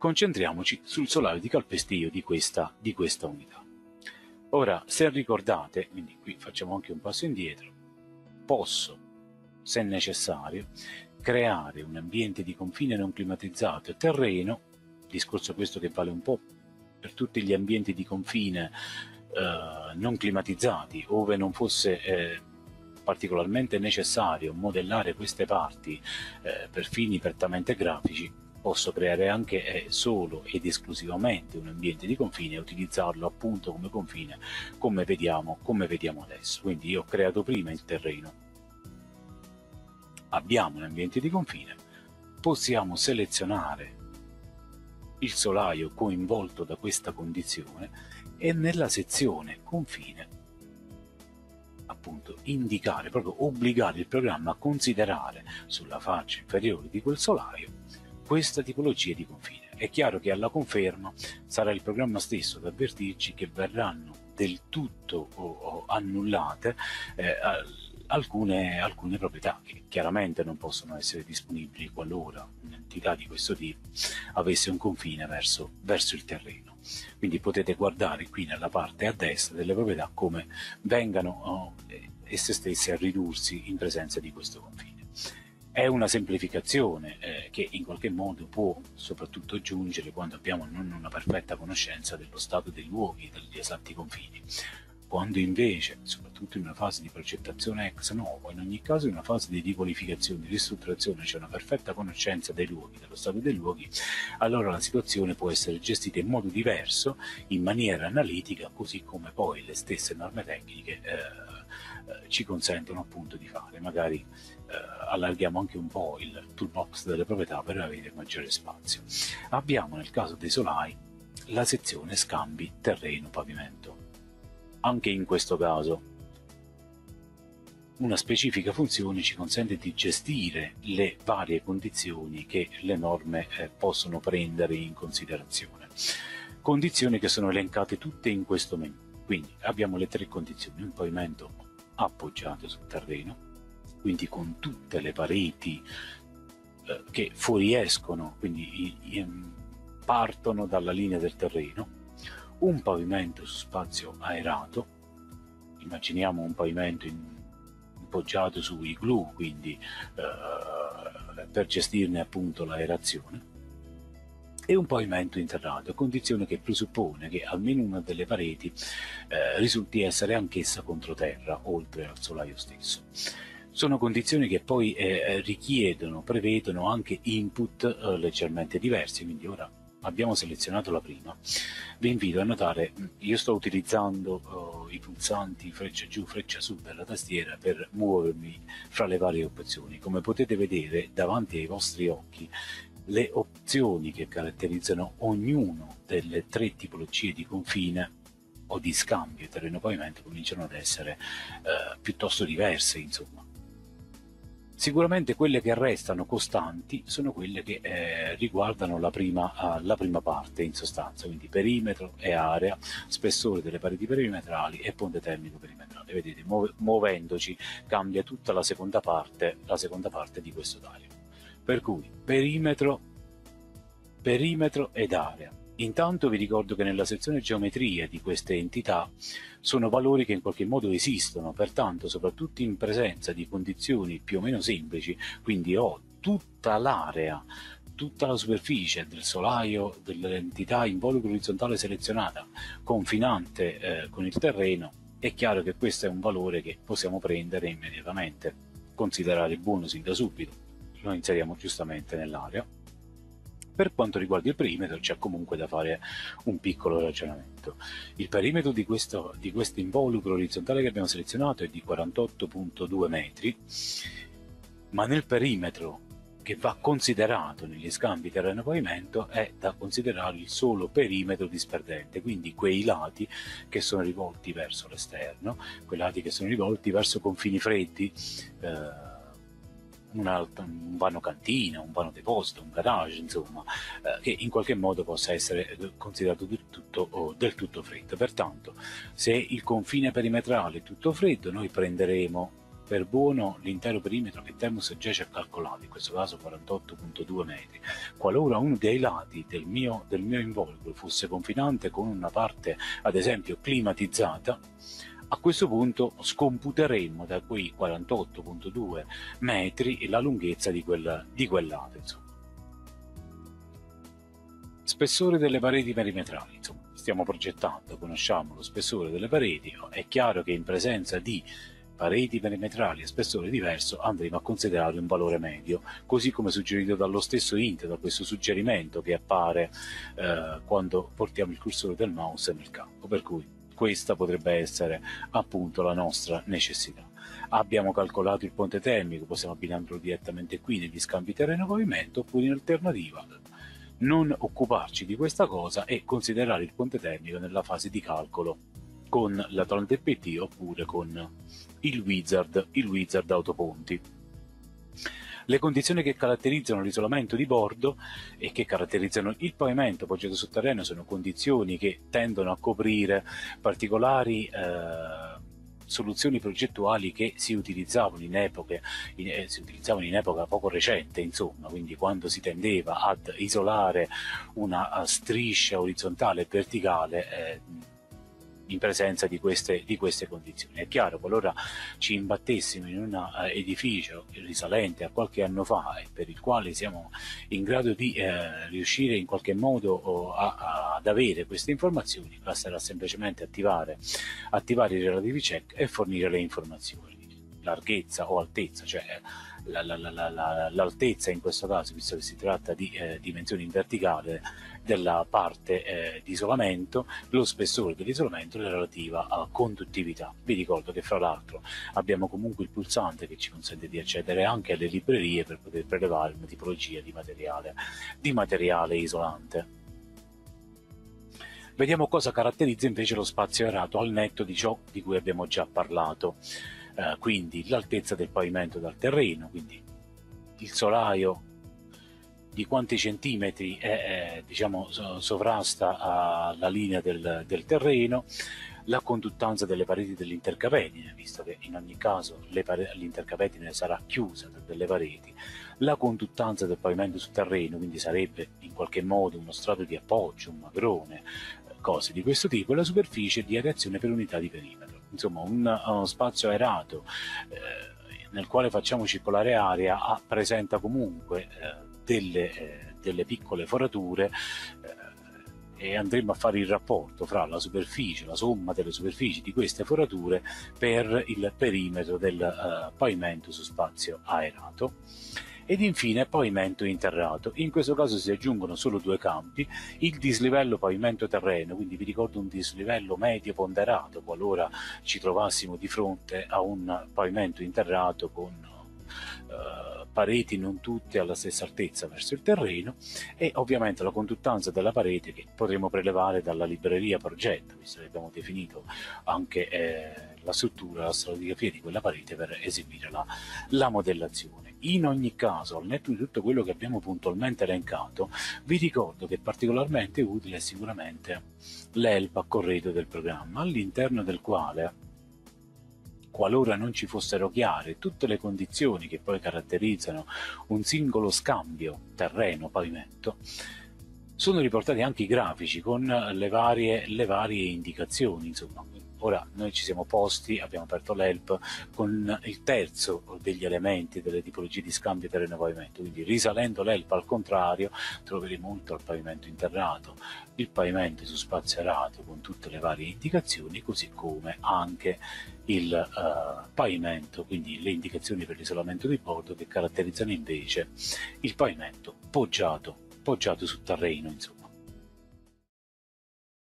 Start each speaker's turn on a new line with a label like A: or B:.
A: concentriamoci sul solaio di calpestio di questa unità. Ora, se ricordate, quindi qui facciamo anche un passo indietro, posso, se necessario, creare un ambiente di confine non climatizzato e terreno, discorso questo che vale un po' per tutti gli ambienti di confine non climatizzati, ove non fosse particolarmente necessario modellare queste parti per fini prettamente grafici. Posso creare anche solo ed esclusivamente un ambiente di confine e utilizzarlo appunto come confine, come vediamo adesso. Quindi io ho creato prima il terreno, abbiamo un ambiente di confine, possiamo selezionare il solaio coinvolto da questa condizione e nella sezione confine appunto indicare, proprio obbligare il programma a considerare sulla faccia inferiore di quel solaio questa tipologia di confine. È chiaro che alla conferma sarà il programma stesso ad avvertirci che verranno del tutto annullate alcune proprietà che chiaramente non possono essere disponibili qualora un'entità di questo tipo avesse un confine verso il terreno. Quindi potete guardare qui nella parte a destra delle proprietà come vengano esse stesse a ridursi in presenza di questo confine. È una semplificazione che in qualche modo può soprattutto giungere quando abbiamo non una perfetta conoscenza dello stato dei luoghi, degli esatti confini. Quando invece, soprattutto in una fase di progettazione ex novo, in ogni caso in una fase di riqualificazione, di ristrutturazione, c'è una perfetta conoscenza dei luoghi, dello stato dei luoghi, allora la situazione può essere gestita in modo diverso, in maniera analitica, così come poi le stesse norme tecniche ci consentono appunto di fare. Magari allarghiamo anche un po' il toolbox delle proprietà per avere maggiore spazio. Abbiamo nel caso dei solai la sezione scambi terreno-pavimento. Anche in questo caso una specifica funzione ci consente di gestire le varie condizioni che le norme possono prendere in considerazione. Condizioni che sono elencate tutte in questo menu. Quindi abbiamo le tre condizioni: un pavimento appoggiato sul terreno, quindi con tutte le pareti che fuoriescono, quindi partono dalla linea del terreno, un pavimento su spazio aerato, immaginiamo un pavimento appoggiato su igloo, quindi per gestirne appunto l'aerazione, e un pavimento interrato, condizione che presuppone che almeno una delle pareti risulti essere anch'essa controterra, oltre al solaio stesso. Sono condizioni che poi prevedono anche input leggermente diversi, quindi ora abbiamo selezionato la prima. Vi invito a notare, io sto utilizzando i pulsanti freccia giù, freccia su della tastiera per muovermi fra le varie opzioni. Come potete vedere davanti ai vostri occhi, le opzioni che caratterizzano ognuno delle tre tipologie di confine o di scambio terreno-pavimento cominciano ad essere piuttosto diverse, insomma. Sicuramente quelle che restano costanti sono quelle che riguardano la prima parte, in sostanza, quindi perimetro e area, spessore delle pareti perimetrali e ponte termico perimetrale. Vedete, muovendoci cambia tutta la seconda parte di questo taglio. Per cui perimetro ed area. Intanto vi ricordo che nella sezione geometria di queste entità sono valori che in qualche modo esistono, pertanto soprattutto in presenza di condizioni più o meno semplici, quindi ho tutta l'area, tutta la superficie del solaio dell'entità involucro orizzontale selezionata confinante con il terreno, è chiaro che questo è un valore che possiamo prendere immediatamente, considerare buono sin da subito, lo inseriamo giustamente nell'area. Per quanto riguarda il perimetro c'è comunque da fare un piccolo ragionamento. Il perimetro di questo involucro orizzontale che abbiamo selezionato è di 48,2 metri, ma nel perimetro che va considerato negli scambi terreno-pavimento è da considerare il solo perimetro disperdente, quindi quei lati che sono rivolti verso l'esterno, quei lati che sono rivolti verso confini freddi, un vano cantina, un vano deposito, un garage, insomma, che in qualche modo possa essere considerato del tutto freddo. Pertanto, se il confine perimetrale è tutto freddo, noi prenderemo per buono l'intero perimetro che Temus già ci ha calcolato, in questo caso 48,2 metri. Qualora uno dei lati del mio involucro fosse confinante con una parte ad esempio climatizzata, a questo punto scomputeremmo da quei 48,2 metri la lunghezza di quel lato, insomma. Spessore delle pareti perimetrali, insomma, stiamo progettando, conosciamo lo spessore delle pareti, è chiaro che in presenza di pareti perimetrali a spessore diverso andremo a considerare un valore medio, così come suggerito dallo stesso int, da questo suggerimento che appare quando portiamo il cursore del mouse nel campo, per cui questa potrebbe essere appunto la nostra necessità. Abbiamo calcolato il ponte termico, possiamo abbinarlo direttamente qui negli scambi terreno-pavimento, oppure in alternativa non occuparci di questa cosa e considerare il ponte termico nella fase di calcolo con l'Atlante PT oppure con il wizard autoponti. Le condizioni che caratterizzano l'isolamento di bordo e che caratterizzano il pavimento poggiato sul terreno sono condizioni che tendono a coprire particolari soluzioni progettuali che si utilizzavano in epoca poco recente, insomma, quindi quando si tendeva ad isolare una striscia orizzontale e verticale in presenza di queste condizioni. È chiaro, qualora ci imbattessimo in un edificio risalente a qualche anno fa e per il quale siamo in grado di riuscire in qualche modo ad avere queste informazioni, basterà semplicemente attivare i relativi check e fornire le informazioni. Larghezza o altezza, cioè l'altezza in questo caso, visto che si tratta di dimensioni in verticale della parte di isolamento, lo spessore dell'isolamento e la relativa conduttività. Vi ricordo che fra l'altro abbiamo comunque il pulsante che ci consente di accedere anche alle librerie per poter prelevare una tipologia di materiale isolante. Vediamo cosa caratterizza invece lo spazio aerato al netto di ciò di cui abbiamo già parlato. Quindi l'altezza del pavimento dal terreno, quindi il solaio di quanti centimetri diciamo, sovrasta la linea del terreno, la conduttanza delle pareti dell'intercapedine, visto che in ogni caso l'intercapedine sarà chiusa da delle pareti, la conduttanza del pavimento sul terreno, quindi sarebbe in qualche modo uno strato di appoggio, un magrone, cose di questo tipo, e la superficie di areazione per unità di perimetro. Insomma, uno spazio aerato nel quale facciamo circolare aria presenta comunque delle piccole forature e andremo a fare il rapporto fra la superficie, la somma delle superfici di queste forature per il perimetro del pavimento su spazio aerato. Ed infine pavimento interrato. In questo caso si aggiungono solo due campi: il dislivello pavimento terreno, quindi vi ricordo un dislivello medio ponderato qualora ci trovassimo di fronte a un pavimento interrato con pareti non tutte alla stessa altezza verso il terreno, e ovviamente la conduttanza della parete che potremo prelevare dalla libreria progetto, visto che abbiamo definito anche la struttura, la stratigrafia di quella parete per eseguire la modellazione. In ogni caso, al netto di tutto quello che abbiamo puntualmente elencato, vi ricordo che particolarmente utile è sicuramente l'help a corredo del programma, all'interno del quale, qualora non ci fossero chiare tutte le condizioni che poi caratterizzano un singolo scambio terreno-pavimento, sono riportati anche i grafici con le varie indicazioni, insomma. Ora noi ci siamo posti, abbiamo aperto l'help con il terzo degli elementi delle tipologie di scambio terreno-pavimento, quindi risalendo l'help al contrario troveremo molto al pavimento interrato, il pavimento su spazio aerato con tutte le varie indicazioni, così come anche il pavimento, quindi le indicazioni per l'isolamento di bordo che caratterizzano invece il pavimento poggiato sul terreno, insomma.